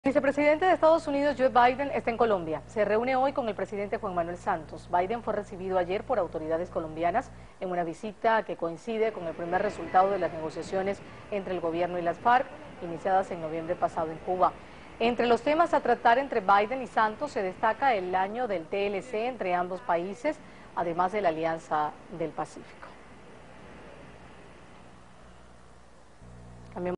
El vicepresidente de Estados Unidos, Joe Biden, está en Colombia. Se reúne hoy con el presidente Juan Manuel Santos. Biden fue recibido ayer por autoridades colombianas en una visita que coincide con el primer resultado de las negociaciones entre el gobierno y las FARC, iniciadas en noviembre pasado en Cuba. Entre los temas a tratar entre Biden y Santos se destaca el año del TLC entre ambos países, además de la Alianza del Pacífico.